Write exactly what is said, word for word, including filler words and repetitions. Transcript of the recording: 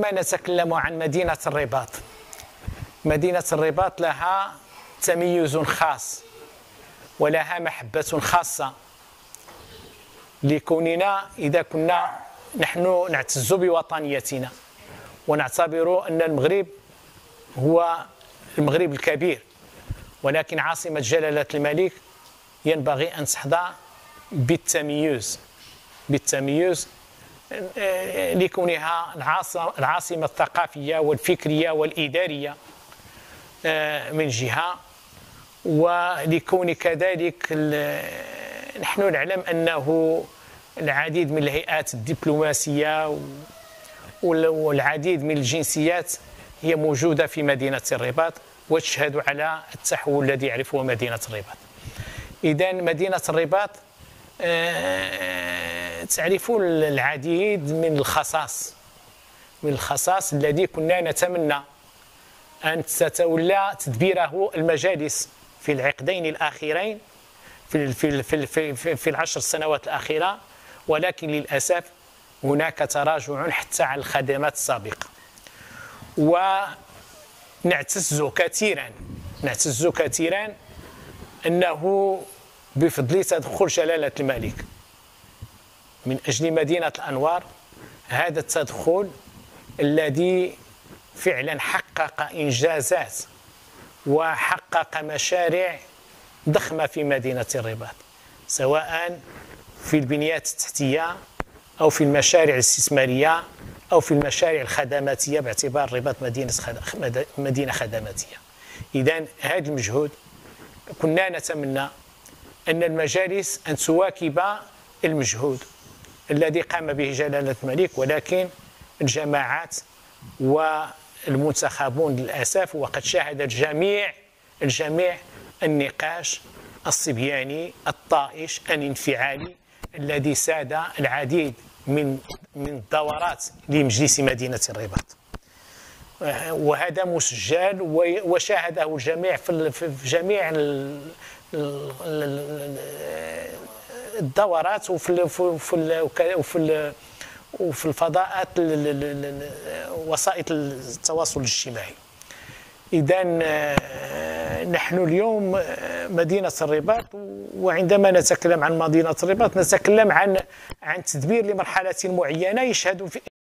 عندما نتكلم عن مدينة الرباط، مدينة الرباط لها تميز خاص ولها محبة خاصة، لكوننا إذا كنا نحن نعتز بوطنيتنا ونعتبر أن المغرب هو المغرب الكبير، ولكن عاصمة جلالة الملك ينبغي أن تحظى بالتميز بالتميز لكونها العاصمة الثقافية والفكرية والإدارية من جهة، ولكون كذلك نحن نعلم أنه العديد من الهيئات الدبلوماسية والعديد من الجنسيات هي موجودة في مدينة الرباط وتشهد على التحول الذي يعرفه مدينة الرباط. إذن مدينة الرباط تعرف العديد من الخصائص من الخصائص الذي كنا نتمنى أن تتولى تدبيره المجالس في العقدين الأخيرين في في في في, في العشر سنوات الأخيرة، ولكن للأسف هناك تراجع حتى على الخدمات السابقة. ونعتز كثيرا نعتز كثيرا أنه بفضل تدخل جلالة الملك من أجل مدينة الأنوار، هذا التدخل الذي فعلا حقق إنجازات وحقق مشاريع ضخمة في مدينة الرباط، سواء في البنيات التحتية أو في المشاريع الاستثمارية أو في المشاريع الخدماتية، باعتبار الرباط مدينة مدينة خدماتية. إذن هذا المجهود كنا نتمنى أن المجالس أن تواكب المجهود الذي قام به جلالة الملك، ولكن الجماعات والمنتخبون للأسف، وقد شاهد الجميع الجميع النقاش الصبياني الطائش الانفعالي الذي ساد العديد من من الدورات لمجلس مدينة الرباط، وهذا مسجل وشاهده الجميع في جميع الدورات وفي وفي وفي الفضاءات وسائل التواصل الاجتماعي. إذن نحن اليوم مدينة الرباط، وعندما نتكلم عن مدينة الرباط نتكلم عن عن تدبير لمرحلة معينة يشهد في